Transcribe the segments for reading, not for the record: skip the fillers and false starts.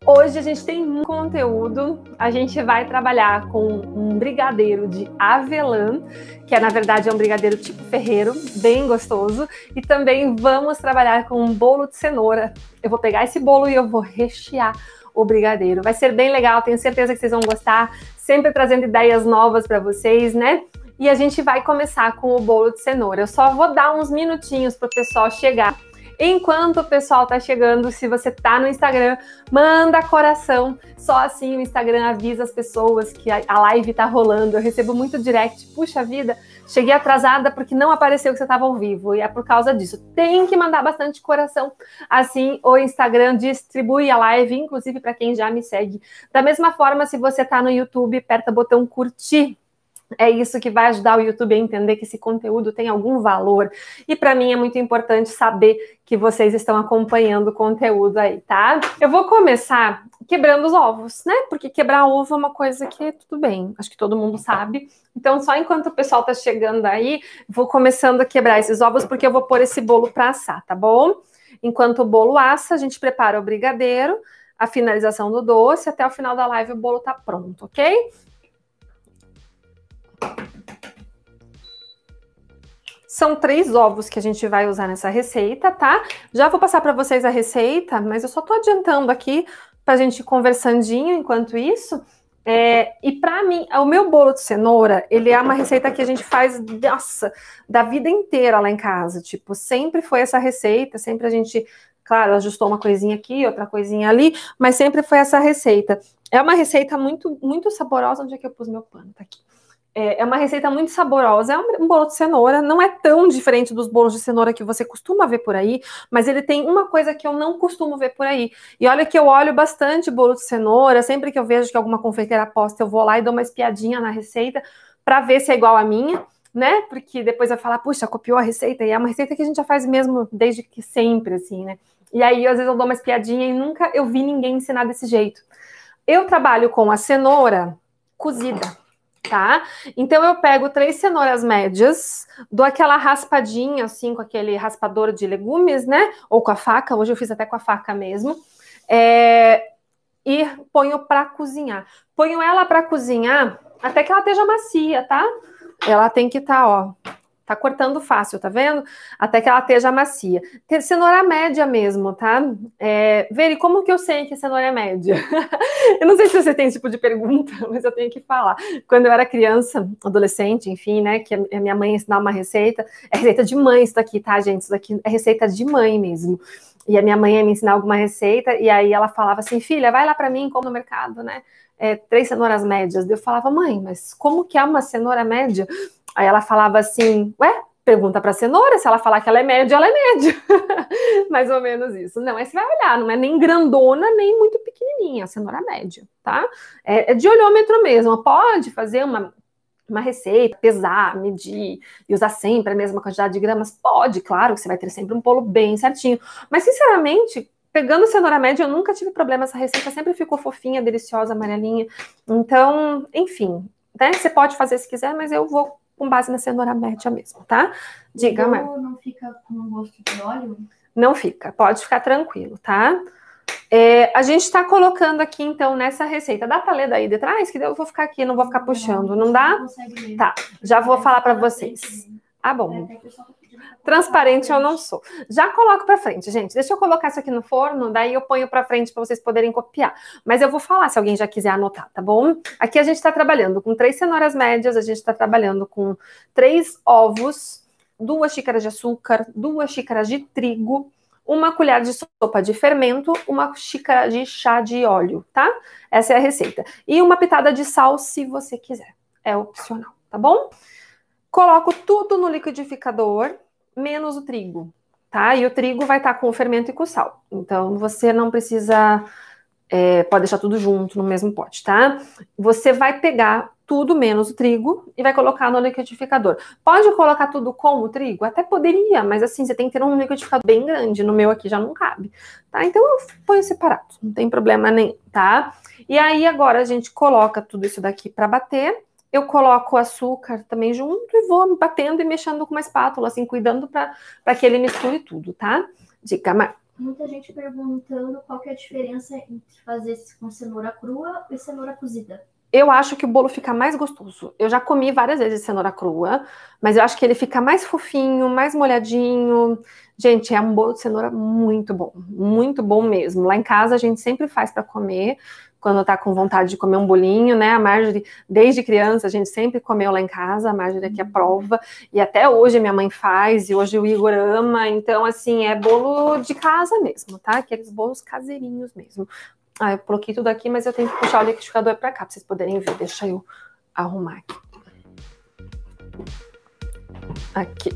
Hoje a gente tem muito conteúdo, a gente vai trabalhar com um brigadeiro de avelã, que na verdade é um brigadeiro tipo ferreiro, bem gostoso, e também vamos trabalhar com um bolo de cenoura. Eu vou pegar esse bolo e eu vou rechear o brigadeiro. Vai ser bem legal, tenho certeza que vocês vão gostar, sempre trazendo ideias novas para vocês, né? E a gente vai começar com o bolo de cenoura. Eu só vou dar uns minutinhos para o pessoal chegar. Enquanto o pessoal tá chegando, se você tá no Instagram, manda coração. Só assim o Instagram avisa as pessoas que a live tá rolando. Eu recebo muito direct. Puxa vida, cheguei atrasada porque não apareceu que você tava ao vivo. E é por causa disso. Tem que mandar bastante coração. Assim o Instagram distribui a live, inclusive para quem já me segue. Da mesma forma, se você tá no YouTube, aperta o botão curtir. É isso que vai ajudar o YouTube a entender que esse conteúdo tem algum valor. E para mim é muito importante saber que vocês estão acompanhando o conteúdo aí, tá? Eu vou começar quebrando os ovos, né? Porque quebrar ovo é uma coisa que tudo bem, acho que todo mundo sabe. Então, só enquanto o pessoal tá chegando aí, vou começando a quebrar esses ovos, porque eu vou pôr esse bolo para assar, tá bom? Enquanto o bolo assa, a gente prepara o brigadeiro, a finalização do doce, até o final da live o bolo tá pronto, ok? São 3 ovos que a gente vai usar nessa receita, tá? Já vou passar para vocês a receita, mas eu só tô adiantando aqui pra gente ir conversandinho enquanto isso. E para mim, o meu bolo de cenoura, ele é uma receita que a gente faz, nossa, da vida inteira lá em casa. Tipo, sempre foi essa receita, sempre a gente, claro, ajustou uma coisinha aqui, outra coisinha ali, mas sempre foi essa receita. É uma receita muito, muito saborosa. Onde é que eu pus meu pano? Tá aqui. É uma receita muito saborosa, é um bolo de cenoura, não é tão diferente dos bolos de cenoura que você costuma ver por aí, mas ele tem uma coisa que eu não costumo ver por aí. E olha que eu olho bastante bolo de cenoura, sempre que eu vejo que alguma confeiteira posta, eu vou lá e dou uma espiadinha na receita para ver se é igual a minha, né? Porque depois vai falar, puxa, copiou a receita, e é uma receita que a gente já faz mesmo desde que sempre, assim, né? E aí, às vezes, eu dou uma espiadinha e nunca eu vi ninguém ensinar desse jeito. Eu trabalho com a cenoura cozida. Tá? Então eu pego 3 cenouras médias, dou aquela raspadinha assim com aquele raspador de legumes, né? Ou com a faca, hoje eu fiz até com a faca mesmo. E ponho para cozinhar. Ponho ela para cozinhar até que ela esteja macia, tá? Ela tem que estar, ó, tá cortando fácil, tá vendo? Até que ela esteja macia. Cenoura média mesmo, tá? Veri, como que eu sei que a cenoura é média? Eu não sei se você tem esse tipo de pergunta, mas eu tenho que falar. Quando eu era criança, adolescente, enfim, né, que a minha mãe ensinava uma receita, é receita de mãe isso daqui, tá, gente? Isso daqui é receita de mãe mesmo. E a minha mãe ia me ensinar alguma receita, e aí ela falava assim, filha, vai lá pra mim, compra no mercado, né? 3 cenouras médias. Eu falava, mãe, mas como que é uma cenoura média? Aí ela falava assim, ué, pergunta pra cenoura, se ela falar que ela é média, ela é média. Mais ou menos isso. Não, aí você vai olhar, não é nem grandona, nem muito pequenininha, a cenoura média, tá? É de olhômetro mesmo, pode fazer uma receita, pesar, medir e usar sempre a mesma quantidade de gramas? Pode, claro que você vai ter sempre um bolo bem certinho. Mas, sinceramente, pegando cenoura média, eu nunca tive problema. Essa receita sempre ficou fofinha, deliciosa, amarelinha. Então, enfim, né? Você pode fazer se quiser, mas eu vou com base na cenoura média mesmo, tá? Diga, Mar. Não fica com gosto de óleo? Não fica, pode ficar tranquilo, tá? A gente tá colocando aqui, então, nessa receita. Dá pra ler daí de trás? Que eu vou ficar aqui, não vou ficar puxando, não dá? Tá, já vou falar pra vocês. Ah, bom. Transparente eu não sou. Já coloco pra frente, gente. Deixa eu colocar isso aqui no forno, daí eu ponho pra frente pra vocês poderem copiar. Mas eu vou falar se alguém já quiser anotar, tá bom? Aqui a gente tá trabalhando com 3 cenouras médias, a gente tá trabalhando com 3 ovos, 2 xícaras de açúcar, 2 xícaras de trigo, 1 colher de sopa de fermento, 1 xícara de chá de óleo, tá? Essa é a receita. E 1 pitada de sal, se você quiser. É opcional, tá bom? Coloco tudo no liquidificador, menos o trigo, tá? E o trigo vai estar com o fermento e com o sal. Então, você não precisa... pode deixar tudo junto no mesmo pote, tá? Você vai pegar tudo menos o trigo e vai colocar no liquidificador. Pode colocar tudo com o trigo? Até poderia, mas assim, você tem que ter um liquidificador bem grande. No meu aqui já não cabe, tá? Então, eu ponho separado, não tem problema nenhum, tá? E aí, agora a gente coloca tudo isso daqui para bater. Eu coloco o açúcar também junto e vou batendo e mexendo com uma espátula, assim, cuidando para que ele misture tudo, tá? Dica, Mar. Muita gente perguntando qual que é a diferença entre fazer com cenoura crua e cenoura cozida. Eu acho que o bolo fica mais gostoso. Eu já comi várias vezes cenoura crua, mas eu acho que ele fica mais fofinho, mais molhadinho. Gente, é um bolo de cenoura muito bom mesmo. Lá em casa a gente sempre faz para comer, quando tá com vontade de comer um bolinho, né? A Marjorie, desde criança, a gente sempre comeu lá em casa, a Marjorie aqui é prova, e até hoje minha mãe faz, e hoje o Igor ama, então assim, é bolo de casa mesmo, tá? Aqueles bolos caseirinhos mesmo. Ah, eu coloquei tudo aqui, mas eu tenho que puxar o liquidificador para cá, para vocês poderem ver. Deixa eu arrumar aqui.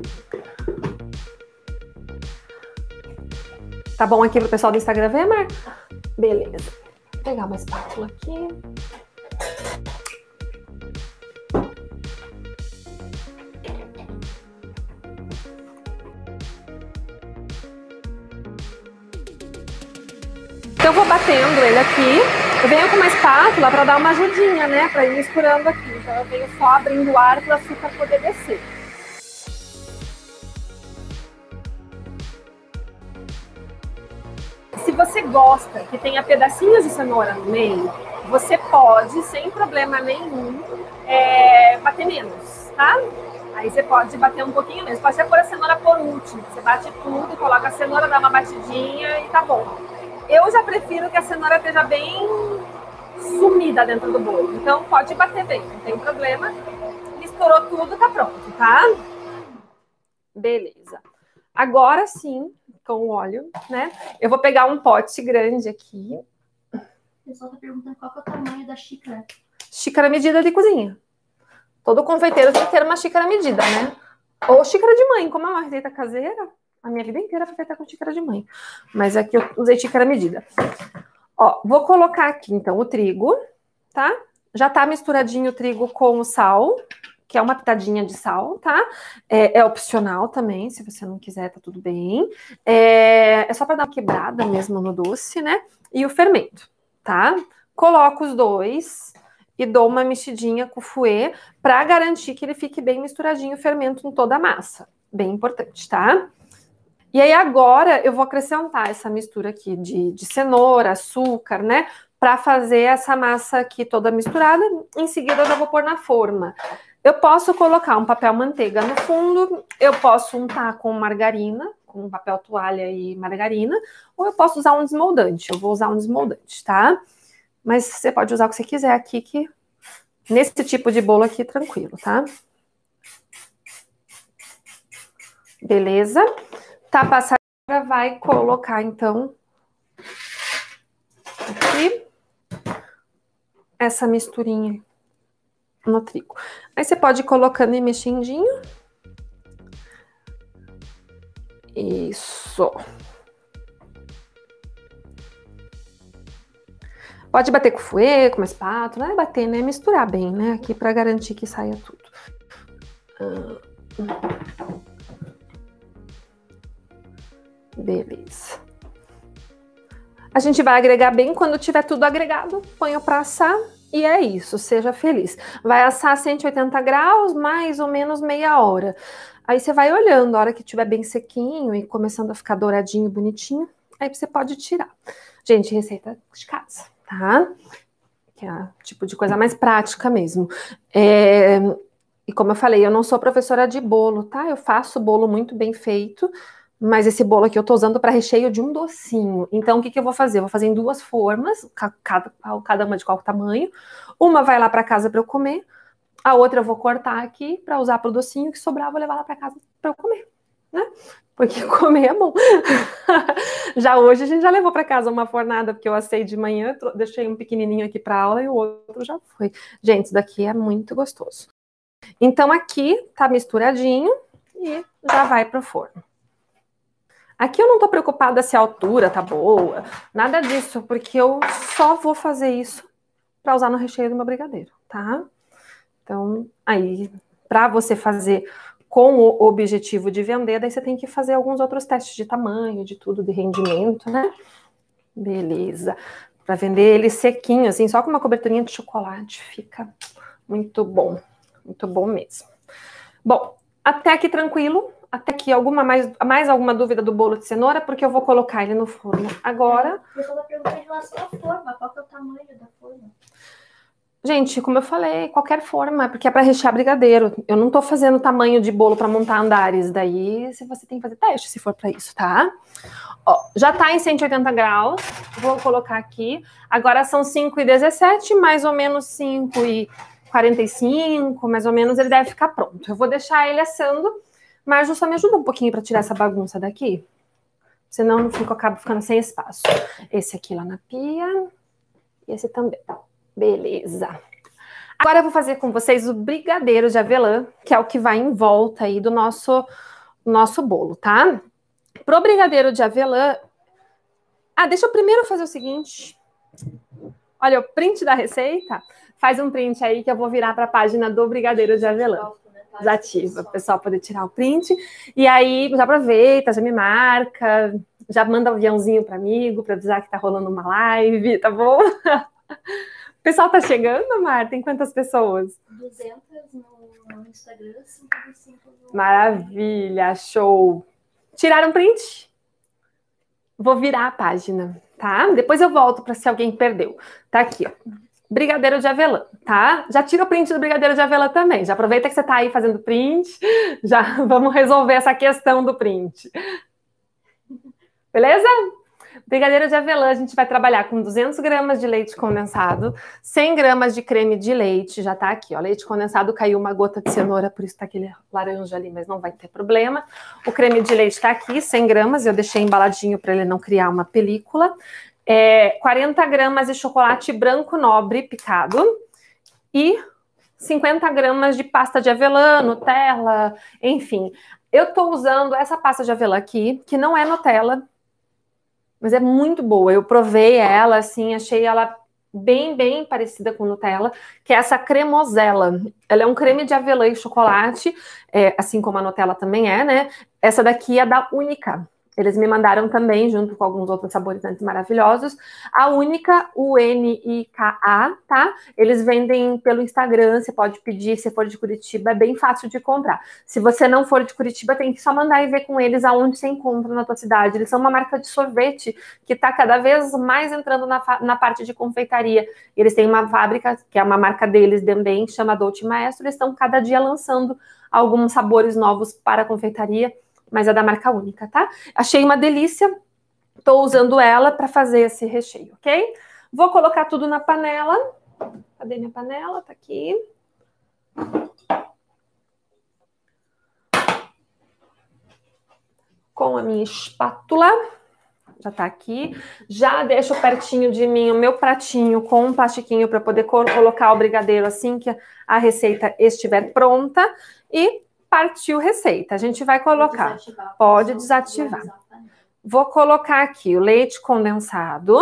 Tá bom aqui pro pessoal do Instagram ver, Mar? Beleza. Vou pegar uma espátula aqui. Então eu vou batendo ele aqui. Eu venho com uma espátula para dar uma ajudinha, né? Para ir misturando aqui. Então eu venho só abrindo o ar para o açúcar poder descer. Se você gosta que tenha pedacinhos de cenoura no meio, você pode, sem problema nenhum, bater menos, tá? Aí você pode bater um pouquinho menos. Pode até pôr a cenoura por último. Você bate tudo, coloca a cenoura, dá uma batidinha e tá bom. Eu já prefiro que a cenoura esteja bem sumida dentro do bolo. Então pode bater bem, não tem problema. Misturou tudo, tá pronto, tá? Beleza. Agora sim, com o óleo, né? Eu vou pegar um pote grande aqui. O pessoal tá perguntando qual que é o tamanho da xícara. Xícara medida de cozinha. Todo confeiteiro tem que ter uma xícara medida, né? Ou xícara de mãe, como é uma receita caseira. A minha vida inteira foi feita com xícara de mãe. Mas aqui eu usei xícara medida. Ó, vou colocar aqui, então, o trigo, tá? Já tá misturadinho o trigo com o sal, que é uma pitadinha de sal, tá? É opcional também, se você não quiser, tá tudo bem. É só para dar uma quebrada mesmo no doce, né? E o fermento, tá? Coloco os dois e dou uma mexidinha com o fouet para garantir que ele fique bem misturadinho o fermento em toda a massa. Bem importante, tá? E aí agora eu vou acrescentar essa mistura aqui de cenoura, açúcar, né? Para fazer essa massa aqui toda misturada. Em seguida eu já vou pôr na forma. Eu posso colocar um papel manteiga no fundo, eu posso untar com margarina, com papel toalha e margarina, ou eu posso usar um desmoldante. Eu vou usar um desmoldante, tá? Mas você pode usar o que você quiser aqui, que nesse tipo de bolo aqui, tranquilo, tá? Beleza? Tá passada, vai colocar, então, aqui, essa misturinha no trigo. Aí você pode ir colocando e mexendinho. Isso. Pode bater com o fouet, com uma espátula, não é bater, né? Misturar bem, né? Aqui para garantir que saia tudo. Beleza. A gente vai agregar bem quando tiver tudo agregado, ponho para assar e é isso, seja feliz. Vai assar a 180 graus, mais ou menos meia hora. Aí você vai olhando, a hora que tiver bem sequinho e começando a ficar douradinho, bonitinho, aí você pode tirar. Gente, receita de casa, tá? Que é o tipo de coisa mais prática mesmo. E como eu falei, eu não sou professora de bolo, tá? Eu faço bolo muito bem feito, mas esse bolo aqui eu tô usando para recheio de um docinho. Então, o que eu vou fazer? Eu vou fazer em duas formas, cada uma de qual tamanho. Uma vai lá para casa para eu comer, a outra eu vou cortar aqui para usar para o docinho, que sobrar eu vou levar lá para casa para eu comer, né? Porque comer é bom. Já hoje a gente já levou para casa uma fornada, porque eu assei de manhã, deixei um pequenininho aqui para aula e o outro já foi. Gente, isso daqui é muito gostoso. Então aqui tá misturadinho e já vai pro forno. Aqui eu não tô preocupada se a altura tá boa, nada disso, porque eu só vou fazer isso para usar no recheio do meu brigadeiro, tá? Então, aí, para você fazer com o objetivo de vender, daí você tem que fazer alguns outros testes de tamanho, de tudo, de rendimento, né? Beleza. Para vender ele sequinho, assim, só com uma coberturinha de chocolate, fica muito bom mesmo. Bom, até aqui tranquilo. Até aqui, mais alguma dúvida do bolo de cenoura? Porque eu vou colocar ele no forno agora. O pessoal pergunta em relação à forma. Qual que é o tamanho da forma? Gente, como eu falei, qualquer forma, porque é para rechear brigadeiro. Eu não tô fazendo tamanho de bolo para montar andares. Daí você tem que fazer teste se for para isso, tá? Ó, já tá em 180 graus. Vou colocar aqui. Agora são 5h17, mais ou menos 5h45, mais ou menos ele deve ficar pronto. Eu vou deixar ele assando, mas só me ajuda um pouquinho para tirar essa bagunça daqui. Senão eu acabo ficando sem espaço. Esse aqui lá na pia. E esse também. Beleza. Agora eu vou fazer com vocês o brigadeiro de avelã, que é o que vai em volta aí do nosso bolo, tá? Pro brigadeiro de avelã... deixa eu primeiro fazer o seguinte. Olha, o print da receita. Faz um print aí que eu vou virar para a página do brigadeiro de avelã. Desativa, o pessoal poder tirar o print. E aí, já aproveita, já me marca, já manda um aviãozinho para amigo, para avisar que tá rolando uma live, tá bom? O pessoal tá chegando, Mar? Tem quantas pessoas? 200 no Instagram, 55 no... Maravilha, show. Tiraram print? Vou virar a página, tá? Depois eu volto para se alguém perdeu. Tá aqui, ó. Brigadeiro de avelã, tá? Já tira o print do brigadeiro de avelã também. Já aproveita que você tá aí fazendo print. Já vamos resolver essa questão do print. Beleza? Brigadeiro de avelã, a gente vai trabalhar com 200 gramas de leite condensado, 100 gramas de creme de leite, já tá aqui, ó, leite condensado, caiu uma gota de cenoura, por isso tá aquele laranja ali, mas não vai ter problema. O creme de leite tá aqui, 100 gramas, eu deixei embaladinho para ele não criar uma película. 40 gramas de chocolate branco nobre picado e 50 gramas de pasta de avelã, Nutella, enfim. Eu tô usando essa pasta de avelã aqui, que não é Nutella, mas é muito boa. Eu provei ela, assim, achei ela bem parecida com Nutella, que é essa cremosella. Ela é um creme de avelã e chocolate, assim como a Nutella também é, né? Essa daqui é da Única. Eles me mandaram também, junto com alguns outros saborizantes maravilhosos. A Única, UNIKA, tá? Eles vendem pelo Instagram, você pode pedir, se for de Curitiba, é bem fácil de comprar. Se você não for de Curitiba, tem que só mandar e ver com eles aonde você encontra na tua cidade. Eles são uma marca de sorvete que está cada vez mais entrando na parte de confeitaria. Eles têm uma fábrica, que é uma marca deles também, chama Dolce Maestro. Eles estão cada dia lançando alguns sabores novos para a confeitaria, mas é da marca Única, tá? Achei uma delícia, tô usando ela para fazer esse recheio, ok? Vou colocar tudo na panela. Cadê minha panela? Tá aqui. Com a minha espátula. Já tá aqui. Já deixo pertinho de mim o meu pratinho com um plastiquinho para poder colocar o brigadeiro assim que a receita estiver pronta. E partiu receita. A gente vai colocar. Pode desativar. Vou colocar aqui o leite condensado.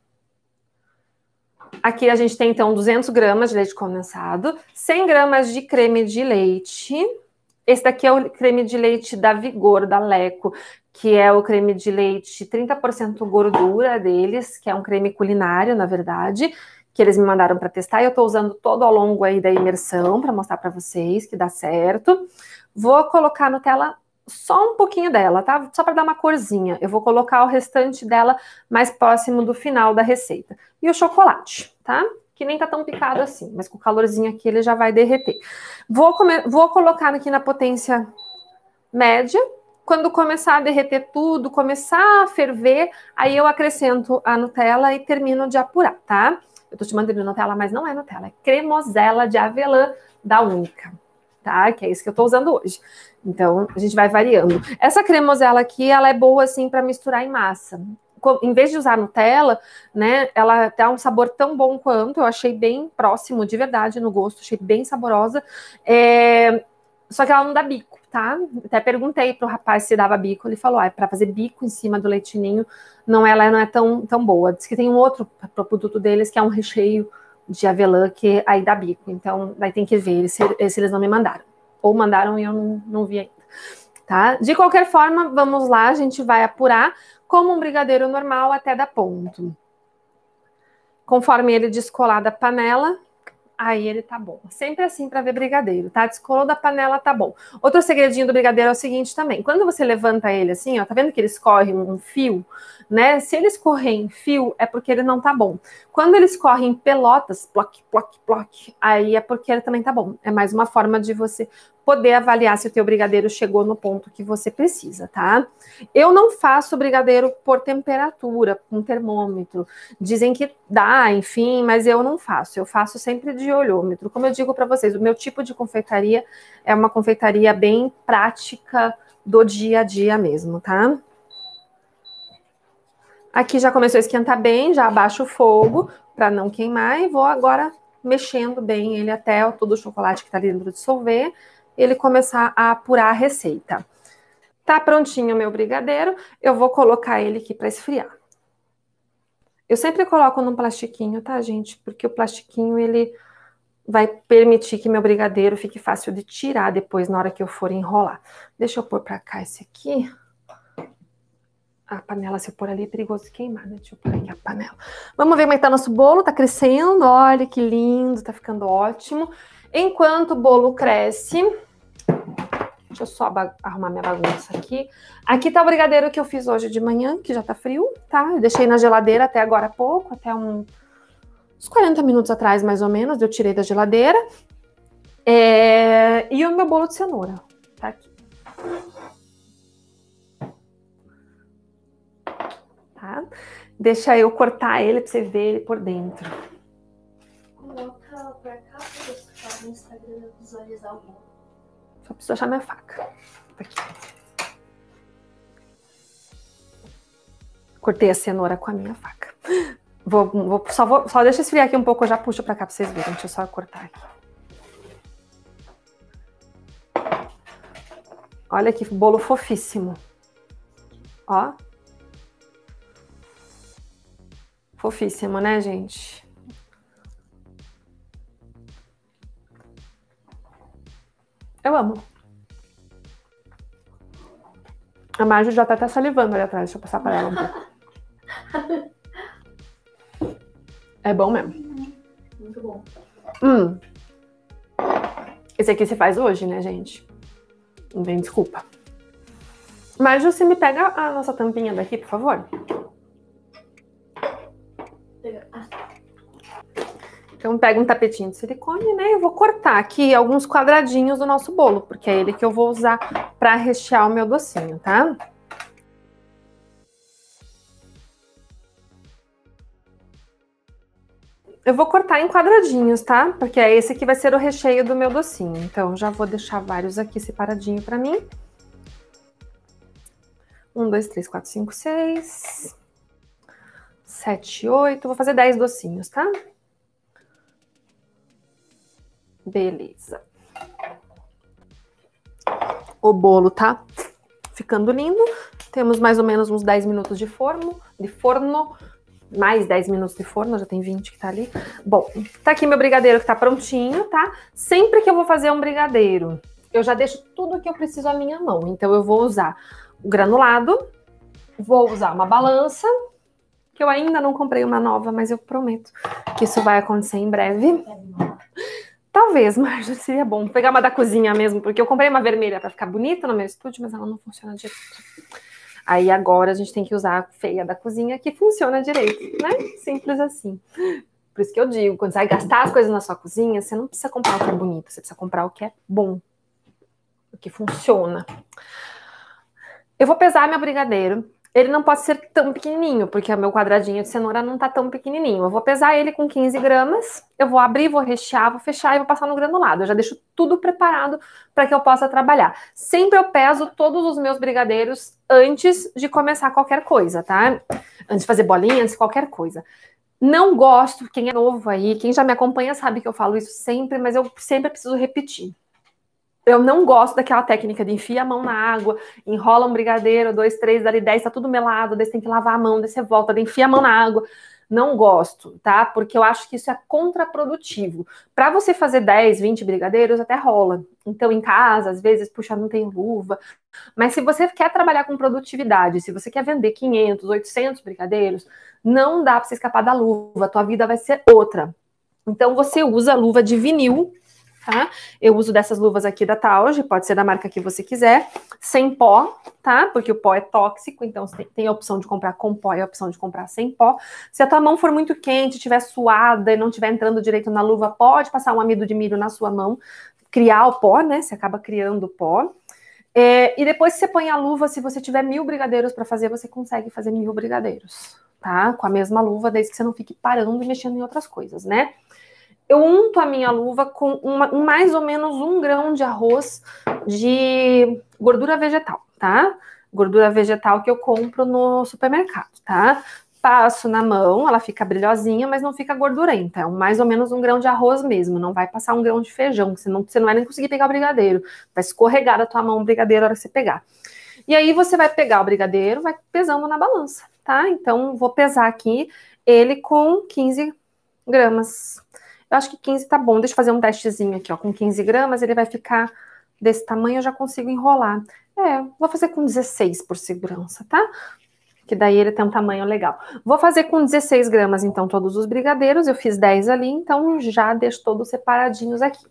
Aqui a gente tem, então, 200 gramas de leite condensado, 100 gramas de creme de leite. Esse daqui é o creme de leite da Vigor, da Leco, que é o creme de leite 30% gordura deles, que é um creme culinário, na verdade, que eles me mandaram para testar. E eu tô usando todo ao longo aí da imersão para mostrar para vocês que dá certo. Vou colocar Nutella, só um pouquinho dela, tá? Só para dar uma corzinha. Eu vou colocar o restante dela mais próximo do final da receita. E o chocolate, tá? Que nem tá tão picado assim, mas com o calorzinho aqui ele já vai derreter. Vou colocar aqui na potência média. Quando começar a derreter tudo, começar a ferver, aí eu acrescento a Nutella e termino de apurar, tá? Eu tô chamando de Nutella, mas não é Nutella, é cremosella de avelã da Única, tá? Que é isso que eu tô usando hoje. Então, a gente vai variando. Essa cremosella aqui, ela é boa, assim, para misturar em massa. Em vez de usar Nutella, né, ela dá um sabor tão bom quanto, eu achei bem próximo, de verdade, no gosto, achei bem saborosa. Só que ela não dá bico, tá? Até perguntei pro rapaz se dava bico, ele falou, para fazer bico em cima do leite ninho, ela não é tão boa. Diz que tem um outro produto deles, que é um recheio de avelã, que aí dá bico. Então, daí tem que ver, esse eles não me mandaram. Ou mandaram e eu não vi ainda, tá? De qualquer forma, vamos lá, a gente vai apurar como um brigadeiro normal até dar ponto. Conforme ele descolar da panela, aí ele tá bom. Sempre assim para ver brigadeiro, tá? Descolou da panela, tá bom. Outro segredinho do brigadeiro é o seguinte também. Quando você levanta ele assim, ó, tá vendo que ele escorre um fio, né? Se ele escorrer em fio, é porque ele não tá bom. Quando ele escorre em pelotas, ploc, ploc, ploc, aí é porque ele também tá bom. É mais uma forma de você poder avaliar se o teu brigadeiro chegou no ponto que você precisa, tá? Eu não faço brigadeiro por temperatura, com termômetro. Dizem que dá, enfim, mas eu não faço. Eu faço sempre de olhômetro. Como eu digo para vocês, o meu tipo de confeitaria é uma confeitaria bem prática do dia a dia mesmo, tá? Aqui já começou a esquentar bem, já abaixo o fogo para não queimar e vou agora mexendo bem ele até todo o chocolate que tá ali dentro dissolver, ele começar a apurar a receita. Tá prontinho o meu brigadeiro, eu vou colocar ele aqui para esfriar. Eu sempre coloco num plastiquinho, tá, gente? Porque o plastiquinho, ele vai permitir que meu brigadeiro fique fácil de tirar depois, na hora que eu for enrolar. Deixa eu pôr pra cá esse aqui. A panela, se eu pôr ali, é perigoso queimar, né? Deixa eu pôr aqui a panela. Vamos ver como é que tá nosso bolo, tá crescendo, olha que lindo, tá ficando ótimo. Enquanto o bolo cresce, deixa eu só arrumar minha bagunça aqui. Aqui tá o brigadeiro que eu fiz hoje de manhã, que já tá frio, tá? Eu deixei na geladeira até agora há pouco, até uns 40 minutos atrás, mais ou menos, eu tirei da geladeira. E o meu bolo de cenoura, tá aqui. Tá? Deixa eu cortar ele pra você ver ele por dentro. Coloca pra cá pra você no Instagram visualizar o bolo. Só preciso achar minha faca. Aqui. Cortei a cenoura com a minha faca. Só deixa esfriar aqui um pouco, eu já puxo pra cá pra vocês verem. Deixa eu só cortar aqui. Olha que bolo fofíssimo. Ó. Fofíssimo, né, gente? Eu amo. A Marjorie já tá até salivando ali atrás. Deixa eu passar para ela um pouco. É bom mesmo. Muito bom. Esse aqui você faz hoje, né, gente? Não tem desculpa. Marjorie, você me pega a nossa tampinha daqui, por favor? Então, pega um tapetinho de silicone, né? Eu vou cortar aqui alguns quadradinhos do nosso bolo, porque é ele que eu vou usar para rechear o meu docinho, tá? Eu vou cortar em quadradinhos, tá? Porque é esse que vai ser o recheio do meu docinho. Então, já vou deixar vários aqui separadinho para mim. 1, 2, 3, 4, 5, 6... 7, 8... Vou fazer 10 docinhos, tá? Beleza. O bolo tá ficando lindo. Temos mais ou menos uns 10 minutos de forno. Mais 10 minutos de forno, já tem 20 que tá ali. Bom, tá aqui meu brigadeiro que tá prontinho, tá? Sempre que eu vou fazer um brigadeiro, eu já deixo tudo que eu preciso à minha mão. Então eu vou usar o granulado, vou usar uma balança, que eu ainda não comprei uma nova, mas eu prometo que isso vai acontecer em breve. Talvez, mas seria bom pegar uma da cozinha mesmo, porque eu comprei uma vermelha para ficar bonita no meu estúdio, mas ela não funciona direito. Aí agora a gente tem que usar a feia da cozinha que funciona direito, né? Simples assim. Por isso que eu digo, quando você vai gastar as coisas na sua cozinha, você não precisa comprar o que é bonito, você precisa comprar o que é bom, o que funciona. Eu vou pesar meu brigadeiro. Ele não pode ser tão pequenininho, porque o meu quadradinho de cenoura não tá tão pequenininho. Eu vou pesar ele com 15 gramas, eu vou abrir, vou rechear, vou fechar e vou passar no granulado. Eu já deixo tudo preparado para que eu possa trabalhar. Sempre eu peso todos os meus brigadeiros antes de começar qualquer coisa, tá? Antes de fazer bolinhas, qualquer coisa. Não gosto, quem é novo aí, quem já me acompanha sabe que eu falo isso sempre, mas eu sempre preciso repetir. Eu não gosto daquela técnica de enfia a mão na água, enrola um brigadeiro, 2, 3, dali 10, tá tudo melado, daí você tem que lavar a mão, daí você volta, daí enfia a mão na água. Não gosto, tá? Porque eu acho que isso é contraprodutivo. Para você fazer 10, 20 brigadeiros, até rola. Então, em casa, às vezes, puxa, não tem luva. Mas se você quer trabalhar com produtividade, se você quer vender 500, 800 brigadeiros, não dá para você escapar da luva. A tua vida vai ser outra. Então, você usa luva de vinil, tá? Eu uso dessas luvas aqui da Tauge, pode ser da marca que você quiser, sem pó, tá? Porque o pó é tóxico, então você tem a opção de comprar com pó e a opção de comprar sem pó. Se a tua mão for muito quente, estiver suada e não estiver entrando direito na luva, pode passar um amido de milho na sua mão, criar o pó, né? Você acaba criando o pó. E depois que você põe a luva, se você tiver 1000 brigadeiros para fazer, você consegue fazer 1000 brigadeiros, tá? Com a mesma luva, desde que você não fique parando e mexendo em outras coisas, né? Eu unto a minha luva com mais ou menos 1 grão de arroz de gordura vegetal, tá? Gordura vegetal que eu compro no supermercado, tá? Passo na mão, ela fica brilhosinha, mas não fica gordurenta. É mais ou menos 1 grão de arroz mesmo. Não vai passar 1 grão de feijão, senão você não vai nem conseguir pegar o brigadeiro. Vai escorregar da tua mão o brigadeiro na hora que você pegar. E aí você vai pegar o brigadeiro, vai pesando na balança, tá? Então, vou pesar aqui ele com 15 gramas. Eu acho que 15 tá bom. Deixa eu fazer um testezinho aqui, ó. Com 15 gramas, ele vai ficar desse tamanho, eu já consigo enrolar. Vou fazer com 16 por segurança, tá? Que daí ele tem um tamanho legal. Vou fazer com 16 gramas, então, todos os brigadeiros. Eu fiz 10 ali, então já deixo todos separadinhos aqui.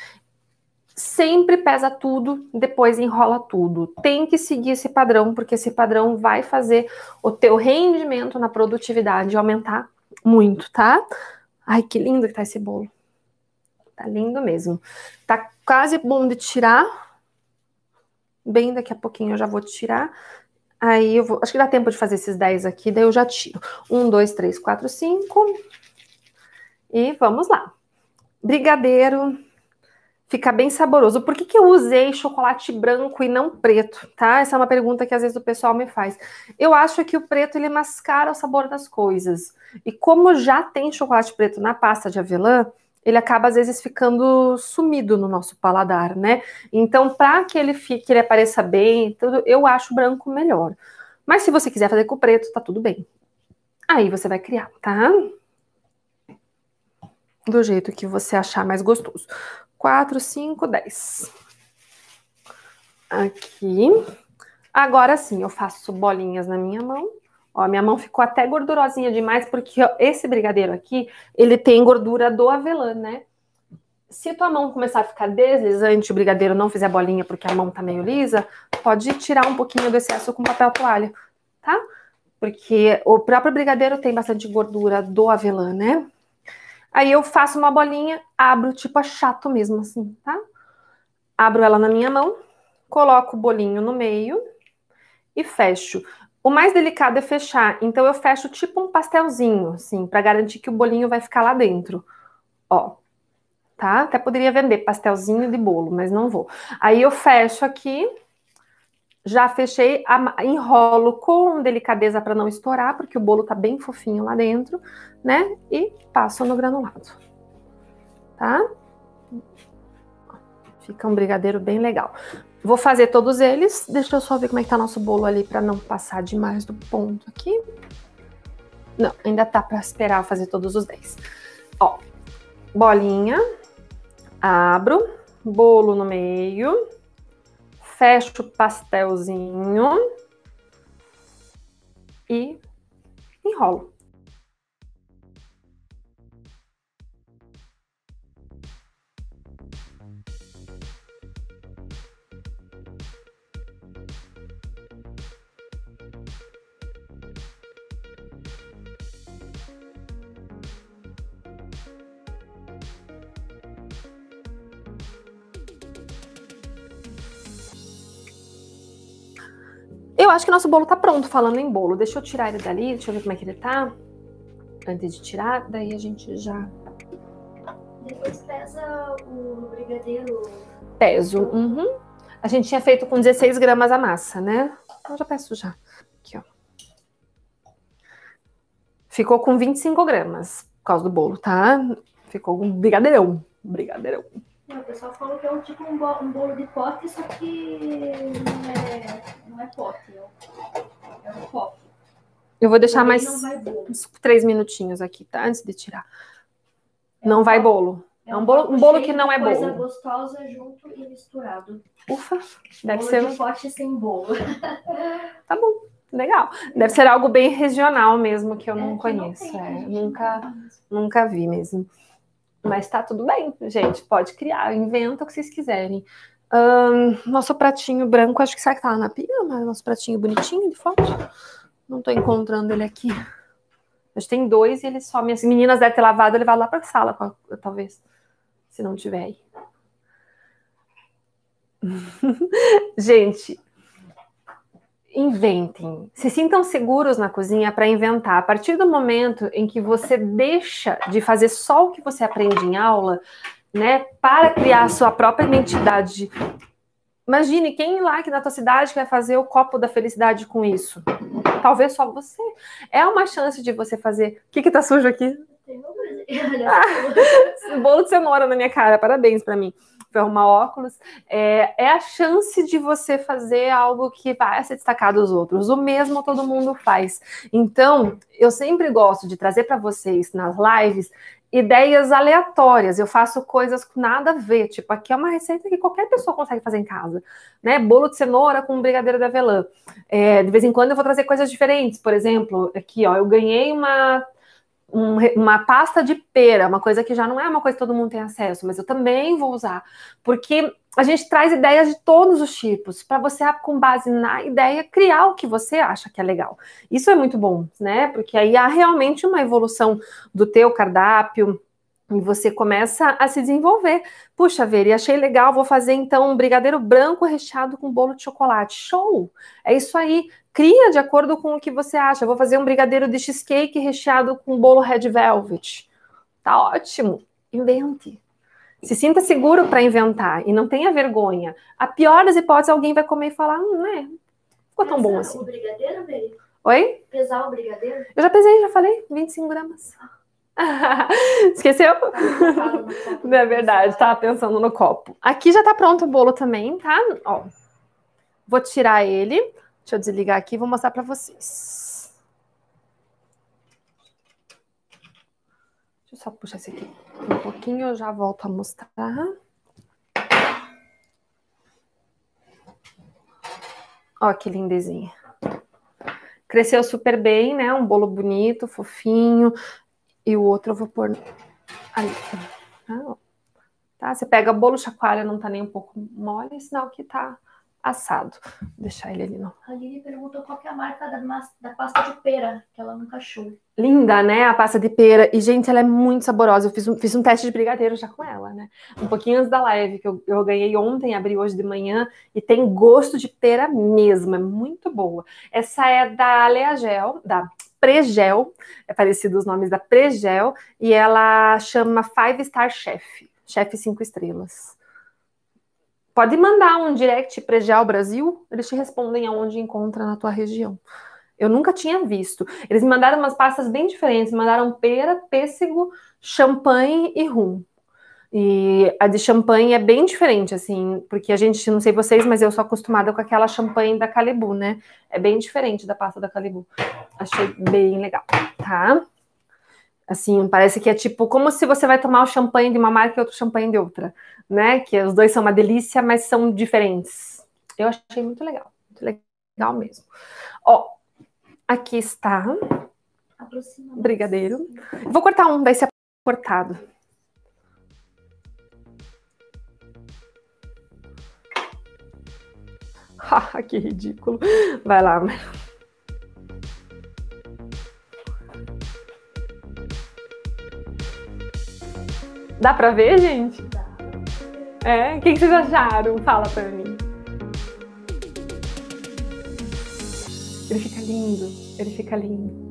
Sempre pesa tudo, depois enrola tudo. Tem que seguir esse padrão, porque esse padrão vai fazer o teu rendimento na produtividade aumentar muito, tá? Ai, que lindo que tá esse bolo. Tá lindo mesmo. Tá quase bom de tirar. Bem, daqui a pouquinho eu já vou tirar. Aí eu vou... Acho que dá tempo de fazer esses 10 aqui, daí eu já tiro. 1, 2, 3, 4, 5. E vamos lá. Brigadeiro. Fica bem saboroso. Por que eu usei chocolate branco e não preto, tá? Essa é uma pergunta que às vezes o pessoal me faz. Eu acho que o preto, ele mascara o sabor das coisas. E como já tem chocolate preto na pasta de avelã, ele acaba às vezes ficando sumido no nosso paladar, né? Então, para que ele fique, que ele apareça bem, tudo, eu acho branco melhor. Mas se você quiser fazer com preto, tá tudo bem. Aí você vai criar, tá? Do jeito que você achar mais gostoso. 4, 5, 10. Aqui. Agora sim, eu faço bolinhas na minha mão. Ó, minha mão ficou até gordurosinha demais, porque ó, esse brigadeiro aqui, ele tem gordura do avelã, né? Se tua mão começar a ficar deslizante, o brigadeiro não fizer bolinha porque a mão tá meio lisa, pode tirar um pouquinho do excesso com papel toalha, tá? Porque o próprio brigadeiro tem bastante gordura do avelã, né? Aí eu faço uma bolinha, abro tipo achatto mesmo assim, tá? Abro ela na minha mão, coloco o bolinho no meio e fecho. O mais delicado é fechar, então eu fecho tipo um pastelzinho, assim, pra garantir que o bolinho vai ficar lá dentro. Ó, tá? Até poderia vender pastelzinho de bolo, mas não vou. Aí eu fecho aqui, já fechei, enrolo com delicadeza para não estourar, porque o bolo tá bem fofinho lá dentro, né? E passo no granulado, tá? Fica um brigadeiro bem legal. Vou fazer todos eles, deixa eu só ver como é que tá nosso bolo ali para não passar demais do ponto aqui. Não, ainda tá para esperar fazer todos os 10. Ó, bolinha, abro, bolo no meio, fecho o pastelzinho e enrolo. Eu acho que nosso bolo tá pronto, falando em bolo. Deixa eu tirar ele dali, deixa eu ver como é que ele tá. Antes de tirar, daí a gente já... Depois pesa o brigadeiro. Peso. Uhum. A gente tinha feito com 16 gramas a massa, né? Eu já peço já. Aqui, ó. Ficou com 25 gramas por causa do bolo, tá? Ficou um brigadeirão. Brigadeirão. O pessoal falou que é tipo um bolo de pote, só que não é pote, é um copo. Eu vou deixar mais uns 3 minutinhos aqui, tá? Antes de tirar. Não vai bolo. É um bolo que não é bolo. Coisa gostosa junto e misturado. Ufa, deve bolo ser de pote sem bolo. Tá bom, legal. Deve ser algo bem regional mesmo, que eu não que conheço. não tem, nunca vi mesmo. Mas tá tudo bem, gente. Pode criar, inventa o que vocês quiserem. Nosso pratinho branco, acho que será que tá lá na pia? Mas nosso pratinho bonitinho de foto. Não tô encontrando ele aqui. A gente tem 2 e ele só. Minhas meninas devem ter lavado e levado lá pra sala, talvez. Se não tiver aí. Gente, inventem. Se sintam seguros na cozinha para inventar. A partir do momento em que você deixa de fazer só o que você aprende em aula, né, para criar a sua própria identidade. Imagine quem lá aqui na tua cidade quer fazer o copo da felicidade com isso. Talvez só você. É uma chance de você fazer. O que tá sujo aqui? Bolo de cenoura na minha cara. Parabéns para mim. Vou arrumar óculos. É a chance de você fazer algo que vai se destacar dos outros. O mesmo todo mundo faz. Então, eu sempre gosto de trazer para vocês nas lives ideias aleatórias. Eu faço coisas com nada a ver. Tipo, aqui é uma receita que qualquer pessoa consegue fazer em casa, né? Bolo de cenoura com brigadeiro de avelã. De vez em quando eu vou trazer coisas diferentes. Por exemplo, aqui, ó, eu ganhei uma pasta de pera, uma coisa que já não é uma coisa que todo mundo tem acesso, mas eu também vou usar, porque a gente traz ideias de todos os tipos, para você, com base na ideia, criar o que você acha que é legal. Isso é muito bom, né? Porque aí há realmente uma evolução do teu cardápio, e você começa a se desenvolver. Puxa, Vera, achei legal, vou fazer então um brigadeiro branco recheado com bolo de chocolate. Show! É isso aí. Cria de acordo com o que você acha. Vou fazer um brigadeiro de cheesecake recheado com bolo red velvet. Tá ótimo. Invente. Se sinta seguro para inventar e não tenha vergonha. A pior das hipóteses, alguém vai comer e falar, ficou tão bom assim. O brigadeiro, Vera? Oi? Pesar o brigadeiro? Eu já pesei, já falei, 25 gramas. Esqueceu? Não é verdade, tava pensando no copo. Aqui já tá pronto o bolo também, tá? Ó, vou tirar ele. Deixa eu desligar aqui e vou mostrar pra vocês. Deixa eu só puxar esse aqui um pouquinho, eu já volto a mostrar. Ó, que lindezinha. Cresceu super bem, né? Um bolo bonito, fofinho. E o outro eu vou pôr ali. Tá? Você pega o bolo, chacoalha, não tá nem um pouco mole, sinal que tá assado. Vou deixar ele ali, não. A Lili perguntou qual que é a marca da pasta de pera, que ela nunca achou. Linda, né? A pasta de pera. E, gente, ela é muito saborosa. Eu fiz um teste de brigadeiro já com ela, né? Um pouquinho antes da live, que eu ganhei ontem, abri hoje de manhã, e tem gosto de pera mesmo. É muito boa. Essa é da Leagel, da Pregel, é parecido os nomes da Pregel, e ela chama 5 Star Chef, chefe 5 estrelas. Pode mandar um direct Pregel Brasil, eles te respondem aonde encontra na tua região. Eu nunca tinha visto. Eles me mandaram umas pastas bem diferentes, mandaram pera, pêssego, champanhe e rum. E a de champanhe é bem diferente, assim, porque a gente, não sei vocês, mas eu sou acostumada com aquela champanhe da Calibu, né? É bem diferente da pasta da Calibu. Achei bem legal, tá? Assim, parece que é tipo, como se você vai tomar o champanhe de uma marca e outro champanhe de outra, né? Que os dois são uma delícia, mas são diferentes. Eu achei muito legal mesmo. Ó, aqui está brigadeiro. Vou cortar um, daí se é cortado. Ah, que ridículo. Vai lá. Dá pra ver, gente? Dá. O que vocês acharam? Fala pra mim. Ele fica lindo.